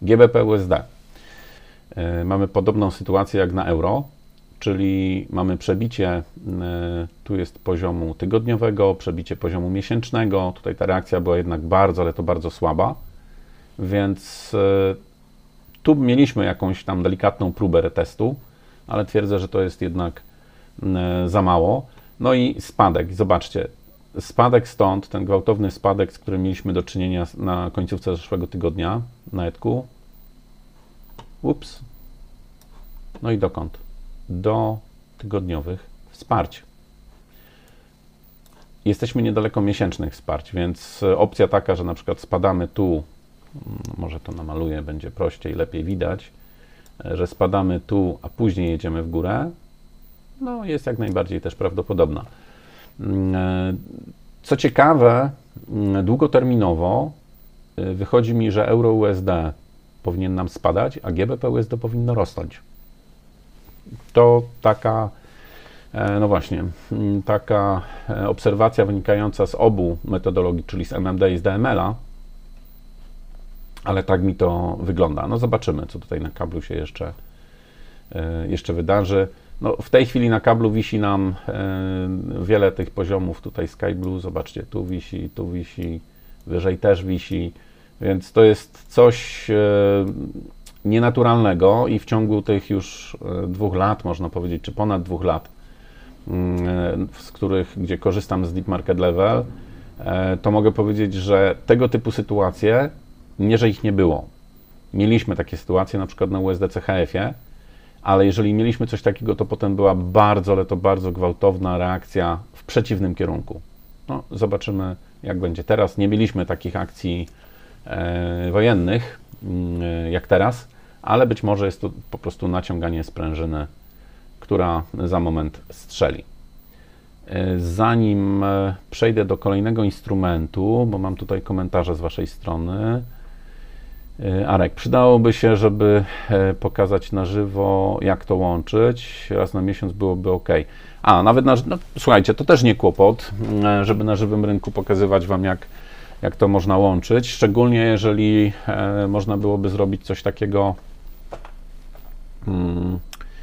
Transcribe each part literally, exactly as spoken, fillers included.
G B P U S D. Mamy podobną sytuację jak na euro, czyli mamy przebicie, tu jest poziomu tygodniowego, przebicie poziomu miesięcznego. Tutaj ta reakcja była jednak bardzo, ale to bardzo słaba, więc tu mieliśmy jakąś tam delikatną próbę retestu, ale twierdzę, że to jest jednak za mało. No i spadek, zobaczcie, spadek stąd, ten gwałtowny spadek, z którym mieliśmy do czynienia na końcówce zeszłego tygodnia na Etku. Ups. No i dokąd? Do tygodniowych wsparć. Jesteśmy niedaleko miesięcznych wsparć, więc opcja taka, że na przykład spadamy tu, może to namaluję, będzie prościej, lepiej widać, że spadamy tu, a później jedziemy w górę, no jest jak najbardziej też prawdopodobna. Co ciekawe, długoterminowo wychodzi mi, że euro U S D powinien nam spadać, a G B P U S D powinno rosnąć. To taka, no właśnie, taka obserwacja wynikająca z obu metodologii, czyli z M M D i z D M L-a, ale tak mi to wygląda. No zobaczymy, co tutaj na kablu się jeszcze, jeszcze wydarzy. No, w tej chwili na kablu wisi nam wiele tych poziomów, tutaj Sky Blue, zobaczcie, tu wisi, tu wisi, wyżej też wisi, więc to jest coś nienaturalnego i w ciągu tych już dwóch lat, można powiedzieć, czy ponad dwóch lat, z których, gdzie korzystam z Deep Market Level, to mogę powiedzieć, że tego typu sytuacje, nie że ich nie było. Mieliśmy takie sytuacje na przykład na U S D C H F-ie, ale jeżeli mieliśmy coś takiego, to potem była bardzo, ale to bardzo gwałtowna reakcja w przeciwnym kierunku. No, zobaczymy, jak będzie teraz. Nie mieliśmy takich akcji e, wojennych e, jak teraz, ale być może jest to po prostu naciąganie sprężyny, która za moment strzeli. E, zanim przejdę do kolejnego instrumentu, bo mam tutaj komentarze z Waszej strony, Arek, przydałoby się, żeby pokazać na żywo, jak to łączyć. Raz na miesiąc byłoby ok. A, nawet na, no, słuchajcie, to też nie kłopot, żeby na żywym rynku pokazywać Wam, jak, jak to można łączyć. Szczególnie jeżeli e, można byłoby zrobić coś takiego hmm,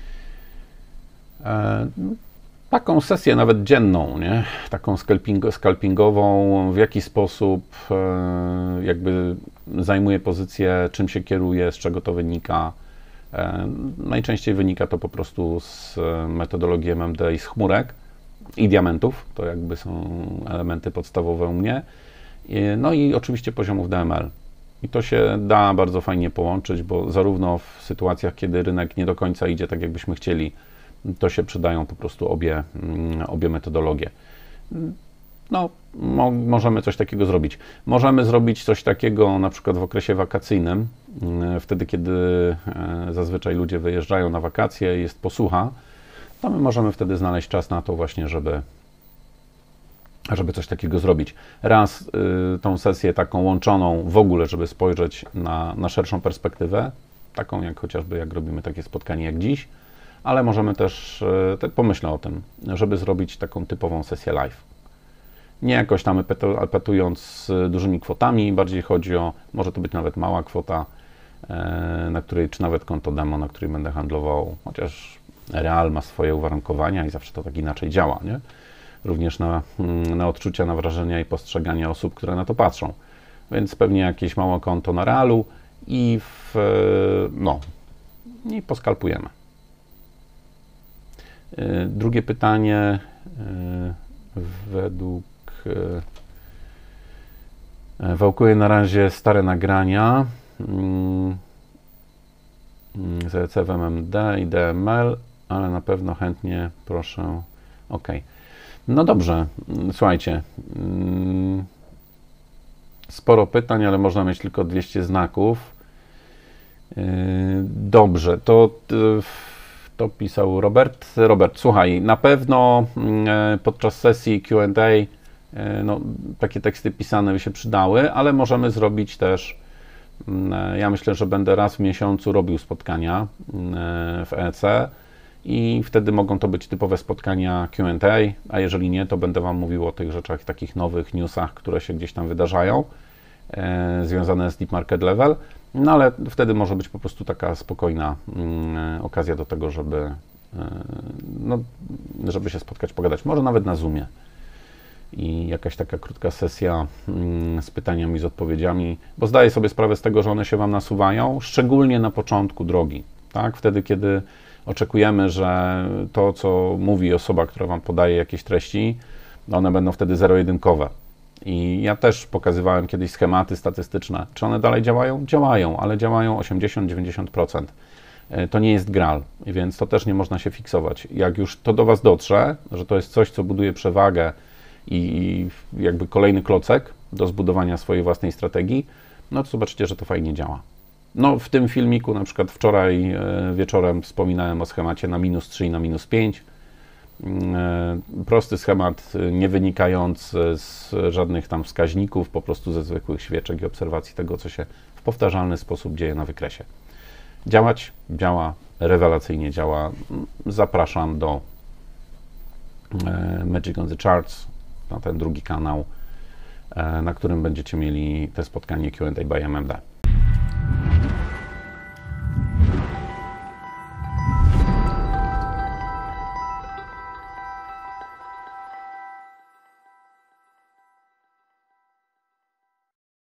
e, taką sesję nawet dzienną, nie? Taką scalping, scalpingową, w jaki sposób e, jakby zajmuje pozycję, czym się kieruje, z czego to wynika. E, najczęściej wynika to po prostu z metodologii M M D i z chmurek i diamentów, to jakby są elementy podstawowe u mnie. E, no i oczywiście poziomów D M L. I to się da bardzo fajnie połączyć, bo zarówno w sytuacjach, kiedy rynek nie do końca idzie tak, jakbyśmy chcieli, to się przydają po prostu obie, obie metodologie. No, mo możemy coś takiego zrobić. Możemy zrobić coś takiego na przykład w okresie wakacyjnym, wtedy, kiedy zazwyczaj ludzie wyjeżdżają na wakacje, jest posłucha, to my możemy wtedy znaleźć czas na to właśnie, żeby, żeby coś takiego zrobić. Raz y, tą sesję taką łączoną w ogóle, żeby spojrzeć na, na szerszą perspektywę, taką jak chociażby jak robimy takie spotkanie jak dziś, ale możemy też, te, pomyślę o tym, żeby zrobić taką typową sesję live. Nie jakoś tam epetując z dużymi kwotami, bardziej chodzi o, może to być nawet mała kwota, na której, czy nawet konto demo, na której będę handlował, chociaż Real ma swoje uwarunkowania i zawsze to tak inaczej działa, nie? Również na, na odczucia, na wrażenia i postrzegania osób, które na to patrzą. Więc pewnie jakieś małe konto na Realu i w, no, i poskalpujemy. Drugie pytanie, według wałkuję na razie stare nagrania z E C w M M D i D M L, ale na pewno chętnie proszę. OK. No dobrze, słuchajcie, sporo pytań, ale można mieć tylko dwieście znaków. Dobrze, to To pisał Robert. Robert, słuchaj, na pewno podczas sesji Q and A no, takie teksty pisane by się przydały, ale możemy zrobić też, ja myślę, że będę raz w miesiącu robił spotkania w E C i wtedy mogą to być typowe spotkania Q and A, a jeżeli nie, to będę Wam mówił o tych rzeczach, takich nowych newsach, które się gdzieś tam wydarzają, związane z Deep Market Level. No ale wtedy może być po prostu taka spokojna mm, okazja do tego, żeby, yy, no, żeby się spotkać, pogadać. Może nawet na Zoomie. I jakaś taka krótka sesja mm, z pytaniami, z odpowiedziami, bo zdaję sobie sprawę z tego, że one się Wam nasuwają, szczególnie na początku drogi, tak? Wtedy, kiedy oczekujemy, że to, co mówi osoba, która Wam podaje jakieś treści, one będą wtedy zero-jedynkowe. I ja też pokazywałem kiedyś schematy statystyczne. Czy one dalej działają? Działają, ale działają osiemdziesiąt do dziewięćdziesięciu procent. To nie jest gral, więc to też nie można się fiksować. Jak już to do Was dotrze, że to jest coś, co buduje przewagę i jakby kolejny klocek do zbudowania swojej własnej strategii, no to zobaczycie, że to fajnie działa. No w tym filmiku na przykład wczoraj wieczorem wspominałem o schemacie na minus trzy i na minus pięć. Prosty schemat, nie wynikający z żadnych tam wskaźników, po prostu ze zwykłych świeczek i obserwacji tego, co się w powtarzalny sposób dzieje na wykresie. Działać, działa, rewelacyjnie działa. Zapraszam do Magic on the Charts, na ten drugi kanał, na którym będziecie mieli te spotkanie Q and A by M M D.